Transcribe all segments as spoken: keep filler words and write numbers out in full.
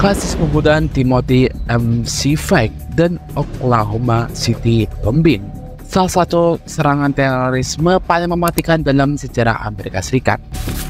kasus pembunuhan Timothy McVeigh dan Oklahoma City bombing, salah satu serangan terorisme paling mematikan dalam sejarah Amerika Serikat.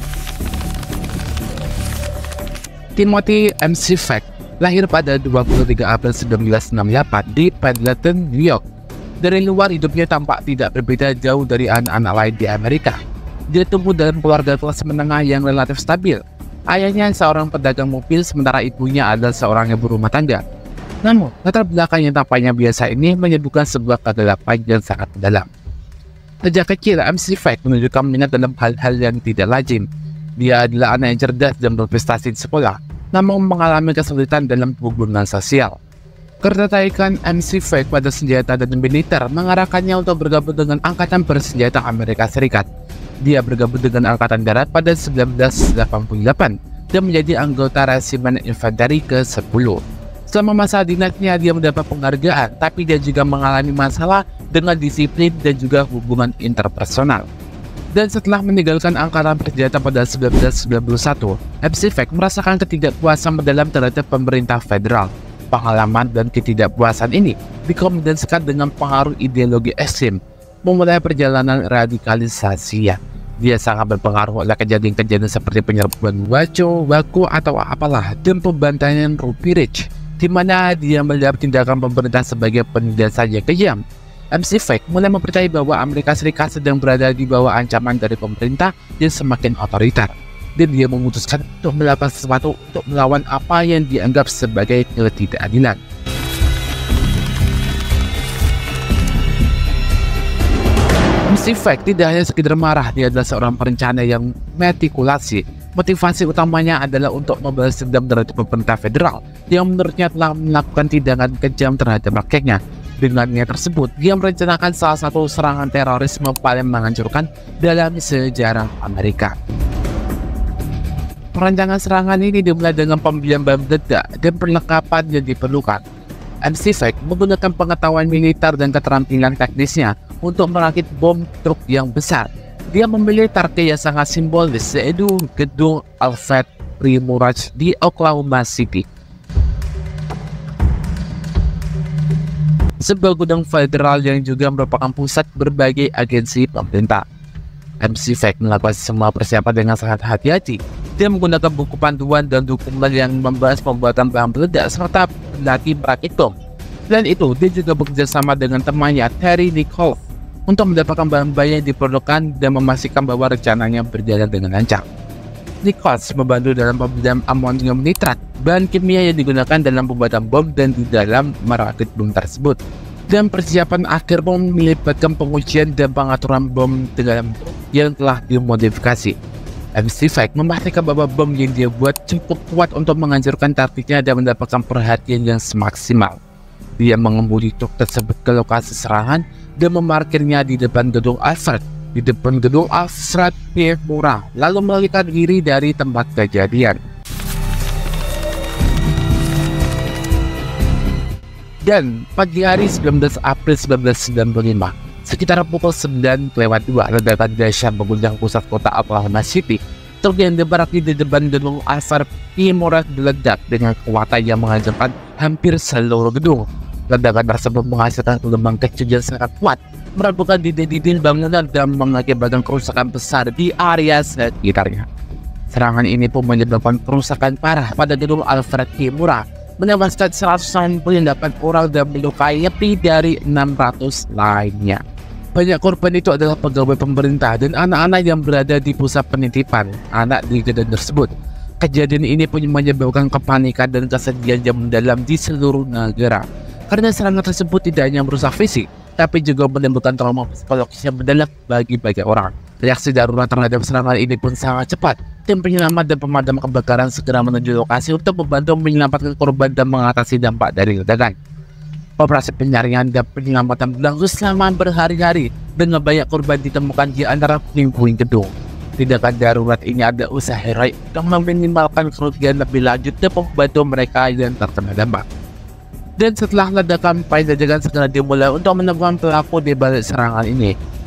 Timothy McVeigh lahir pada dua puluh tiga April seribu sembilan ratus enam puluh delapan di Pendleton, New York. Dari luar, hidupnya tampak tidak berbeda jauh dari anak-anak lain di Amerika. Dia tumbuh dalam keluarga kelas menengah yang relatif stabil. Ayahnya seorang pedagang mobil, sementara ibunya adalah seorang ibu rumah tangga. Namun, latar belakang yang tampaknya biasa ini menyebutkan sebuah kegelapan yang sangat mendalam. Sejak kecil, McVeigh menunjukkan minat dalam hal-hal yang tidak lazim. Dia adalah anak yang cerdas dan berprestasi di sekolah, namun mengalami kesulitan dalam hubungan sosial. Ketertarikan McVeigh pada senjata dan militer mengarahkannya untuk bergabung dengan Angkatan Bersenjata Amerika Serikat. Dia bergabung dengan Angkatan Darat pada seribu sembilan ratus delapan puluh delapan dan menjadi anggota Resimen Infanteri ke sepuluh. Selama masa dinasnya, dia mendapat penghargaan, tapi dia juga mengalami masalah dengan disiplin dan juga hubungan interpersonal. Dan setelah meninggalkan Angkatan Bersenjata pada seribu sembilan ratus sembilan puluh satu, McVeigh merasakan ketidakpuasan mendalam terhadap pemerintah federal. Pengalaman dan ketidakpuasan ini dikombinasikan dengan pengaruh ideologi ekstrem, memulai perjalanan radikalisasinya. Dia sangat berpengaruh oleh kejadian-kejadian seperti penyerbuan Waco, Waco atau apalah, dan pembantaian Ruby Ridge, di mana dia melihat tindakan pemerintah sebagai penindasan yang kejam. McVeigh mulai mempercayai bahwa Amerika Serikat sedang berada di bawah ancaman dari pemerintah yang semakin otoriter, dan dia memutuskan untuk melakukan sesuatu untuk melawan apa yang dianggap sebagai ketidakadilan. McVeigh tidak hanya sekedar marah, dia adalah seorang perencana yang metikulasi. Motivasi utamanya adalah untuk membalas dendam terhadap pemerintah federal yang menurutnya telah melakukan tindakan kejam terhadap rakyatnya. Dengan niat tersebut, dia merencanakan salah satu serangan terorisme paling menghancurkan dalam sejarah Amerika. Perancangan serangan ini dimulai dengan pembelian bahan peledak dan perlengkapan yang diperlukan. McVeigh menggunakan pengetahuan militer dan keterampilan teknisnya untuk merakit bom truk yang besar. Dia memilih target yang sangat simbolis, yaitu gedung Alfred P. Murrah di Oklahoma City, sebuah gudang federal yang juga merupakan pusat berbagai agensi pemerintah. McVeigh melakukan semua persiapan dengan sangat hati-hati. Dia menggunakan buku panduan dan dokumen yang membahas pembuatan bahan peledak serta berlatih merakit bom. Selain itu, dia juga bekerja sama dengan temannya Terry Nichols untuk mendapatkan bahan-bahan yang diperlukan dan memastikan bahwa rencananya berjalan dengan lancar. Nichols membantu dalam pembelian amonium nitrat, bahan kimia yang digunakan dalam pembuatan bom dan di dalam merakit bom tersebut. Dan persiapan akhir bom melibatkan pengujian dan pengaturan bom dengan yang telah dimodifikasi. McVeigh memastikan bahwa bom yang dia buat cukup kuat untuk menghancurkan targetnya dan mendapatkan perhatian yang semaksimal. Dia mengemudi truk tersebut ke lokasi serangan dan memarkirnya di depan gedung Alfred, di depan gedung Alfred P. Murrah, lalu melarikan diri dari tempat kejadian. Dan pagi hari sembilan belas April seribu sembilan ratus sembilan puluh lima, sekitar pukul sembilan lewat dua, ledakan dahsyat mengguncang pusat kota Oklahoma City. Truk yang berparkir di depan gedung Alfred P. Murrah meledak dengan kekuatan yang menghancurkan hampir seluruh gedung. Ledakan tersebut menghasilkan gelombang kecil yang sangat kuat, merabukan dinding-dinding bangunan dan mengakibatkan kerusakan besar di area sekitarnya. Serangan ini pun menyebabkan kerusakan parah pada gedung Alfred P. Murrah, menewaskan seratus sembilan puluh delapan orang dan melukai lebih dari enam ratus lainnya. Banyak korban itu adalah pegawai pemerintah dan anak-anak yang berada di pusat penitipan anak di gedung tersebut. Kejadian ini pun menyebabkan kepanikan dan kesedihan yang mendalam di seluruh negara. Karena serangan tersebut tidak hanya merusak fisik, tapi juga menimbulkan trauma psikologis yang mendalam bagi banyak orang. Reaksi darurat terhadap serangan ini pun sangat cepat. Tim penyelamat dan pemadam kebakaran segera menuju lokasi untuk membantu menyelamatkan korban dan mengatasi dampak dari ledakan. Operasi pencarian dan penyelamatan berlangsung selama berhari-hari dengan banyak korban ditemukan di antara puing-puing gedung. Tindakan darurat ini ada usaha heroik untuk meminimalkan kerugian lebih lanjut dan membantu mereka yang terkena dampak. Dan setelah ledakan, penjagaan segera dimulai untuk menemukan pelaku di balik serangan ini.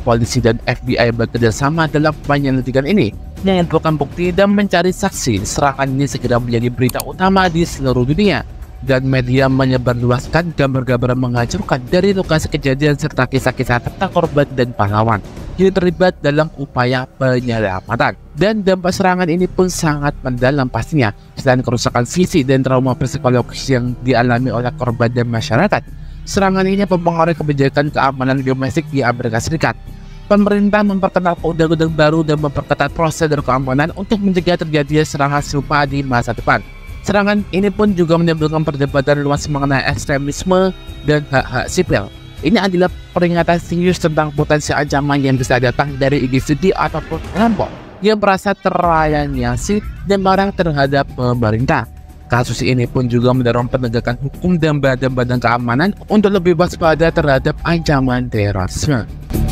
polisi dan F B I bekerja sama dalam penyelidikan ini, mengumpulkan bukti dan mencari saksi. Serangan ini segera menjadi berita utama di seluruh dunia, dan media menyebarluaskan gambar-gambar menghancurkan dari lokasi kejadian serta kisah-kisah tentang korban dan pahlawan yang terlibat dalam upaya penyelamatan. Dan dampak serangan ini pun sangat mendalam pastinya. Selain kerusakan fisik dan trauma psikologis yang dialami oleh korban dan masyarakat, serangan ini mempengaruhi kebijakan keamanan domestik di Amerika Serikat. Pemerintah memperkenalkan undang-undang baru dan memperketat prosedur keamanan untuk mencegah terjadinya serangan serupa di masa depan. Serangan ini pun juga menimbulkan perdebatan luas mengenai ekstremisme dan hak-hak sipil. Ini adalah peringatan serius tentang potensi ancaman yang bisa datang dari individu ataupun kelompok yang merasa teraniaya dan marah terhadap pemerintah. Kasus ini pun juga mendorong penegakan hukum dan badan-badan keamanan untuk lebih waspada terhadap ancaman terorisme.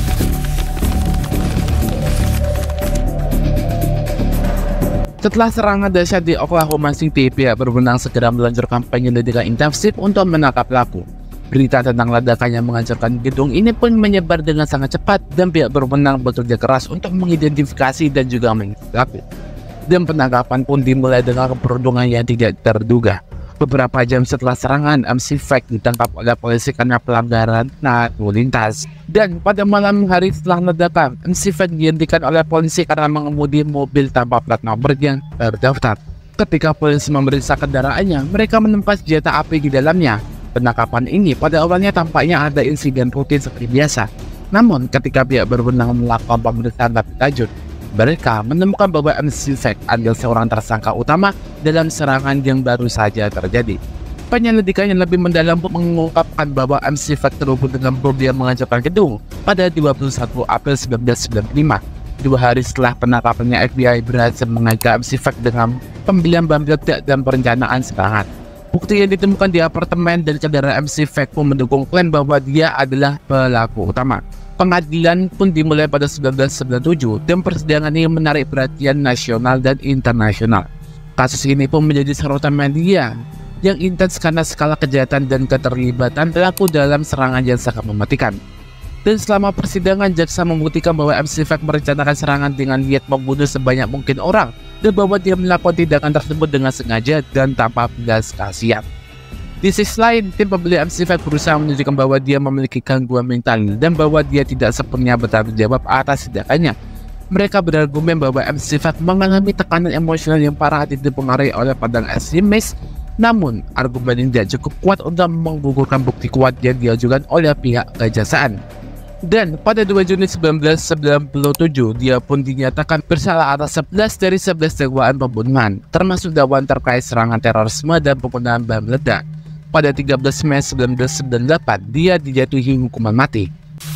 Setelah serangan dahsyat di Oklahoma City, pihak berwenang segera meluncurkan penyelidikan intensif untuk menangkap pelaku. Berita tentang ledakan yang menghancurkan gedung ini pun menyebar dengan sangat cepat, dan pihak berwenang bekerja keras untuk mengidentifikasi dan juga menangkap. Dan penangkapan pun dimulai dengan keberuntungan yang tidak terduga. Beberapa jam setelah serangan, M C Fak ditangkap oleh polisi karena pelanggaran lalu lintas. Dan pada malam hari setelah ledakan, M C Fak dihentikan oleh polisi karena mengemudi mobil tanpa plat nomor yang terdaftar. Ketika polisi memeriksa kendaraannya, mereka menemukan senjata api di dalamnya. Penangkapan ini pada awalnya tampaknya ada insiden rutin seperti biasa. Namun, ketika pihak berwenang melakukan pemeriksaan lebih lanjut, mereka menemukan bahwa M C Fak adalah seorang tersangka utama dalam serangan yang baru saja terjadi. Penyelidikan yang lebih mendalam mengungkapkan bahwa M C Fak terhubung dengan bom yang menghancurkan gedung pada dua puluh satu April seribu sembilan ratus sembilan puluh lima. Dua hari setelah penangkapannya, F B I berhasil mengaitkan M C Fak dengan pembelian bom meledak dan perencanaan serangan. Bukti yang ditemukan di apartemen dan kendaraan M C Fak pun mendukung klaim bahwa dia adalah pelaku utama. Pengadilan pun dimulai pada seribu sembilan ratus sembilan puluh tujuh dan persidangan ini menarik perhatian nasional dan internasional. Kasus ini pun menjadi sorotan media yang intens karena skala kejahatan dan keterlibatan pelaku dalam serangan yang sangat mematikan. Dan selama persidangan, jaksa membuktikan bahwa M C Fak merencanakan serangan dengan niat membunuh sebanyak mungkin orang, dan bahwa dia melakukan tindakan tersebut dengan sengaja dan tanpa belas kasihan. Di sisi lain, tim pembeli M C Fak berusaha menunjukkan bahwa dia memiliki gangguan mental dan bahwa dia tidak sepenuhnya bertanggung jawab atas tindakannya. Mereka berargumen bahwa M C Fak mengalami tekanan emosional yang parah dan dipengaruhi oleh padang ekstremis. Namun, argumen ini tidak cukup kuat untuk menggugurkan bukti kuat yang diajukan oleh pihak kejaksaan. Dan pada dua Juni seribu sembilan ratus sembilan puluh tujuh, dia pun dinyatakan bersalah atas sebelas dari sebelas dakwaan pembunuhan, termasuk dakwaan terkait serangan terorisme dan penggunaan bom meledak. Pada tiga belas Mei seribu sembilan ratus sembilan puluh delapan, dia dijatuhi hukuman mati.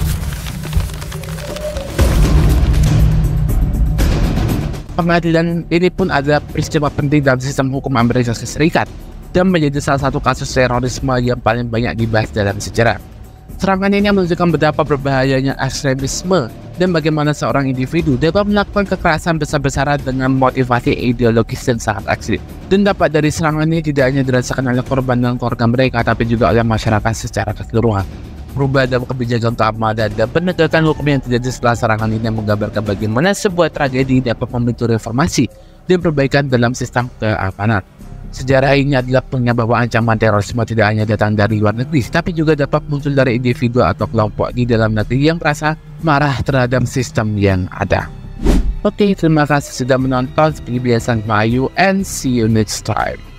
Pengadilan ini pun adalah peristiwa penting dalam sistem hukum Amerika Serikat dan menjadi salah satu kasus terorisme yang paling banyak dibahas dalam sejarah. Serangan ini menunjukkan betapa berbahayanya ekstremisme dan bagaimana seorang individu dapat melakukan kekerasan besar-besaran dengan motivasi ideologis dan sangat ekstrim. Dan dapat dari serangan ini tidak hanya dirasakan oleh korban dan keluarga mereka, tapi juga oleh masyarakat secara keseluruhan. Perubahan dalam kebijakan keamanan dan penegakan hukum yang terjadi setelah serangan ini menggambarkan bagaimana sebuah tragedi dapat memicu reformasi dan perbaikan dalam sistem keamanan. Sejarah ini adalah pengingat bahwa ancaman terorisme tidak hanya datang dari luar negeri, tapi juga dapat muncul dari individu atau kelompok di dalam negeri yang merasa marah terhadap sistem yang ada. Oke, terima kasih sudah menonton. Seperti biasa, and see you next time.